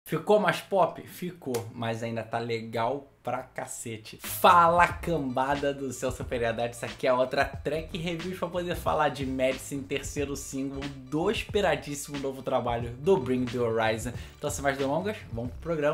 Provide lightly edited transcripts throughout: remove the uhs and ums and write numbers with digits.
Ficou mais pop? Ficou, mas ainda tá legal pra cacete. Fala, cambada do Céu Superiordade, isso aqui é outra track review pra poder falar de Medicine, terceiro single do esperadíssimo novo trabalho do Bring The Horizon. Então, sem mais delongas, vamos pro programa.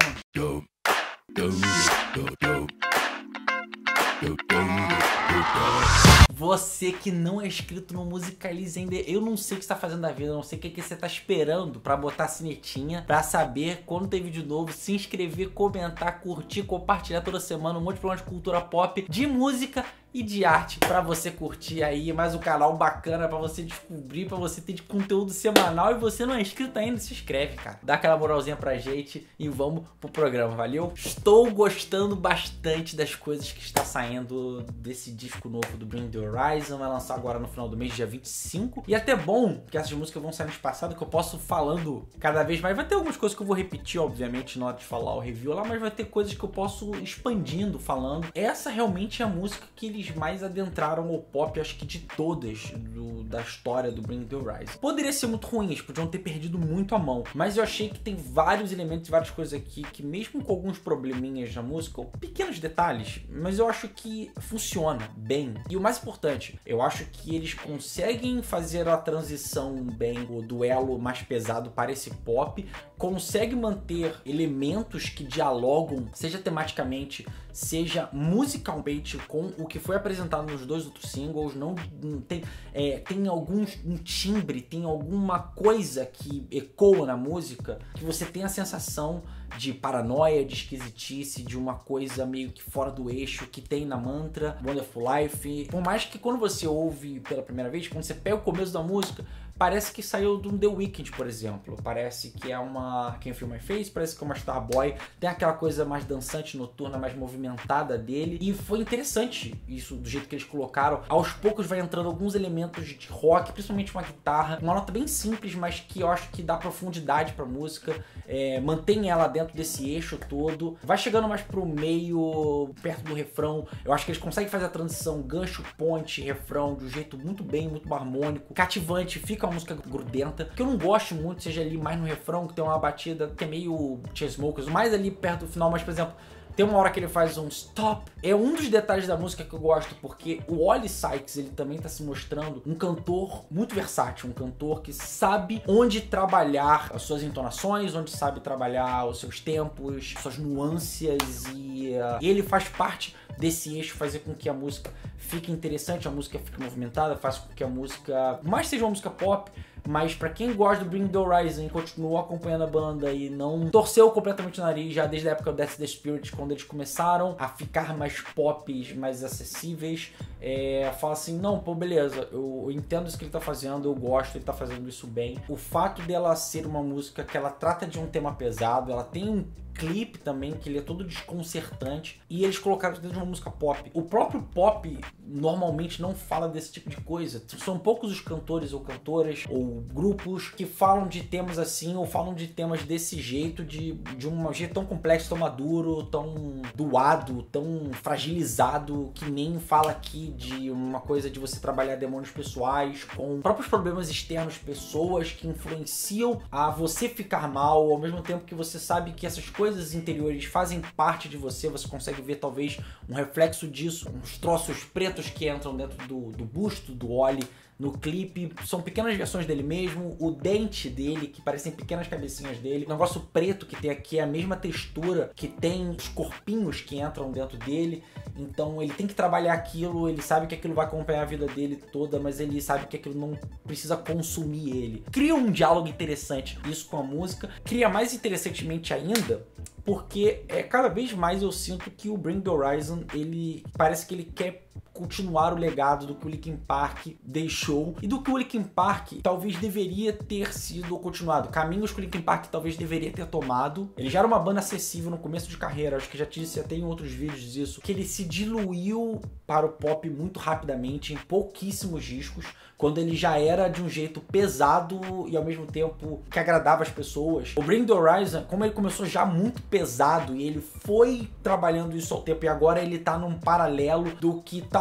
Você que não é inscrito no Musicalize ainda, eu não sei o que você tá fazendo da vida, eu não sei o que você tá esperando pra botar a sinetinha, pra saber quando tem vídeo novo, se inscrever, comentar, curtir, compartilhar toda semana um monte de programa de cultura pop, de música e de arte pra você curtir aí, mais um canal bacana pra você descobrir, pra você ter de conteúdo semanal. E você não é inscrito ainda, se inscreve, cara. Dá aquela moralzinha pra gente e vamos pro programa, valeu? Estou gostando bastante das coisas que está saindo desse disco novo do Bring The Horizon. Vai lançar agora no final do mês, dia 25. E até bom que essas músicas vão sair no passado, que eu posso falando cada vez mais. Vai ter algumas coisas que eu vou repetir, obviamente, na hora de falar o review lá, mas vai ter coisas que eu posso expandindo, falando. Essa realmente é a música que eles mais adentraram o pop, acho que de todas da história do Bring The Horizon. Poderia ser muito ruim, eles podiam ter perdido muito a mão, mas eu achei que tem vários elementos, várias coisas aqui que mesmo com alguns probleminhas na música, ou pequenos detalhes, mas eu acho que funciona bem. E o mais importante, eu acho que eles conseguem fazer a transição bem, o duelo mais pesado para esse pop, consegue manter elementos que dialogam, seja tematicamente, seja musicalmente, com o que foi apresentado nos dois outros singles. Não tem, tem um timbre, tem alguma coisa que ecoa na música, que você tem a sensação de paranoia, de esquisitice, de uma coisa meio que fora do eixo que tem na Mantra, Wonderful Life. Por mais que quando você ouve pela primeira vez, quando você pega o começo da música, parece que saiu de um The Weeknd, por exemplo. Parece que é uma Can You Feel My Face, parece que é uma Starboy. Tem aquela coisa mais dançante, noturna, mais movimentada dele. E foi interessante isso, do jeito que eles colocaram. Aos poucos vai entrando alguns elementos de rock, principalmente uma guitarra. Uma nota bem simples, mas que eu acho que dá profundidade pra música. Mantém ela dentro desse eixo todo. Vai chegando mais pro meio, perto do refrão. Eu acho que eles conseguem fazer a transição gancho, ponte, refrão de um jeito muito bem, muito harmônico, cativante. Fica uma música grudenta, que eu não gosto muito, seja ali mais no refrão, que tem uma batida que é meio Chainsmokers, mais ali perto do final. Mas, por exemplo, tem uma hora que ele faz um stop. É um dos detalhes da música que eu gosto, porque o Oli Sykes, ele também tá se mostrando um cantor muito versátil, um cantor que sabe onde trabalhar as suas entonações, onde sabe trabalhar os seus tempos, suas nuances, e ele faz parte desse eixo, fazer com que a música fique interessante, a música fique movimentada, faz com que a música, mais seja uma música pop, mas pra quem gosta do Bring The Horizon e continuou acompanhando a banda e não torceu completamente o nariz já desde a época do That's The Spirit, quando eles começaram a ficar mais pop, mais acessíveis, fala assim, não, pô, beleza, eu entendo isso que ele tá fazendo, eu gosto, ele tá fazendo isso bem. O fato dela ser uma música que ela trata de um tema pesado, ela tem um clipe também, que ele é todo desconcertante, e eles colocaram dentro de uma música pop. O próprio pop normalmente não fala desse tipo de coisa. São poucos os cantores ou cantoras ou grupos que falam de temas assim, ou falam de temas desse jeito, de um jeito tão complexo, tão maduro, tão doado, tão fragilizado, que nem fala aqui de uma coisa de você trabalhar demônios pessoais com próprios problemas externos, pessoas que influenciam a você ficar mal, ao mesmo tempo que você sabe que essas coisas interiores fazem parte de você. Você consegue ver talvez um reflexo disso, uns troços pretos que entram dentro do busto do Oli no clipe, são pequenas versões dele mesmo, o dente dele, que parecem pequenas cabecinhas dele, o negócio preto que tem aqui é a mesma textura que tem os corpinhos que entram dentro dele. Então ele tem que trabalhar aquilo, ele sabe que aquilo vai acompanhar a vida dele toda, mas ele sabe que aquilo não precisa consumir ele. Cria um diálogo interessante isso com a música, cria mais interessantemente ainda, porque cada vez mais eu sinto que o Bring The Horizon, ele parece que ele quer continuar o legado do que o Linkin Park deixou e do que o Linkin Park talvez deveria ter sido continuado, caminhos que o Linkin Park talvez deveria ter tomado. Ele já era uma banda acessível no começo de carreira, acho que já disse até em outros vídeos disso, que ele se diluiu para o pop muito rapidamente, em pouquíssimos discos, quando ele já era de um jeito pesado e ao mesmo tempo que agradava as pessoas. O Bring The Horizon, como ele começou já muito pesado e ele foi trabalhando isso ao tempo, e agora ele tá num paralelo do que talvez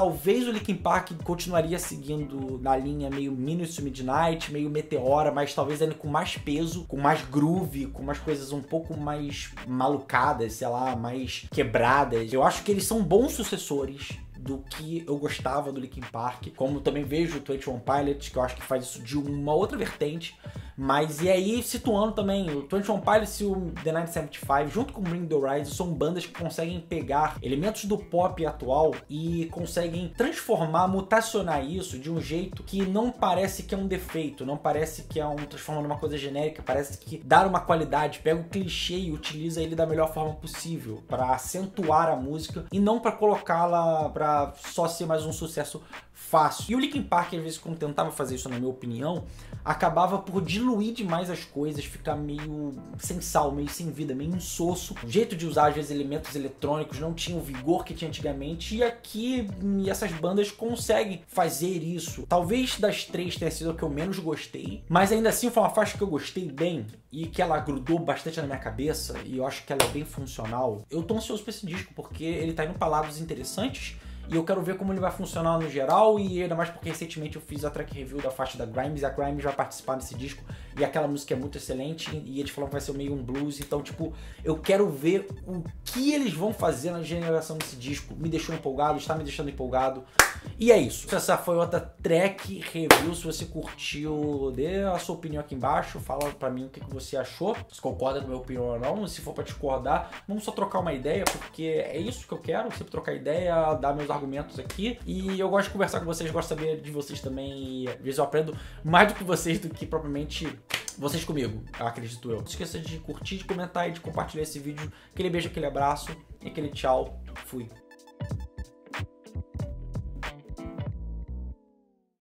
talvez o Linkin Park continuaria seguindo na linha meio Minutes to Midnight, meio Meteora, mas talvez ainda com mais peso, com mais groove, com umas coisas um pouco mais malucadas, sei lá, mais quebradas. Eu acho que eles são bons sucessores do que eu gostava do Linkin Park, como também vejo o 21 Pilots, que eu acho que faz isso de uma outra vertente. Mas e aí, situando também, o 21 Pilots e o The 1975, junto com o Bring the Horizon, são bandas que conseguem pegar elementos do pop atual e conseguem transformar, mutacionar isso de um jeito que não parece que é um defeito, não parece que é transformando numa coisa genérica, parece que dá uma qualidade, pega o clichê e utiliza ele da melhor forma possível para acentuar a música e não para colocá-la para só ser mais um sucesso fácil. E o Linkin Park, às vezes, quando tentava fazer isso, na minha opinião, acabava por diluir demais as coisas, ficar meio sem sal, meio sem vida, meio insosso. O jeito de usar, às vezes, elementos eletrônicos não tinha o vigor que tinha antigamente, e aqui essas bandas conseguem fazer isso. Talvez das três tenha sido a que eu menos gostei, mas ainda assim foi uma faixa que eu gostei bem e que ela grudou bastante na minha cabeça, e eu acho que ela é bem funcional. Eu tô ansioso pra esse disco, porque ele tá indo pra lados interessantes, e eu quero ver como ele vai funcionar no geral, e ainda mais porque recentemente eu fiz a track review da faixa da Grimes, e a Grimes vai participar desse disco, e aquela música é muito excelente, e eles falaram que vai ser meio um blues, então, tipo, eu quero ver o que eles vão fazer na generação desse disco. Me deixou empolgado, está me deixando empolgado, e é isso. Essa foi outra track review. Se você curtiu, dê a sua opinião aqui embaixo, fala pra mim o que você achou, se concorda com a minha opinião ou não, se for pra discordar, vamos só trocar uma ideia, porque é isso que eu quero, sempre trocar ideia, dar meus argumentos aqui, e eu gosto de conversar com vocês, gosto de saber de vocês também, e às vezes eu aprendo mais do que vocês, do que propriamente vocês comigo, acredito eu. Não se esqueça de curtir, de comentar e de compartilhar esse vídeo. Aquele beijo, aquele abraço e aquele tchau. Fui.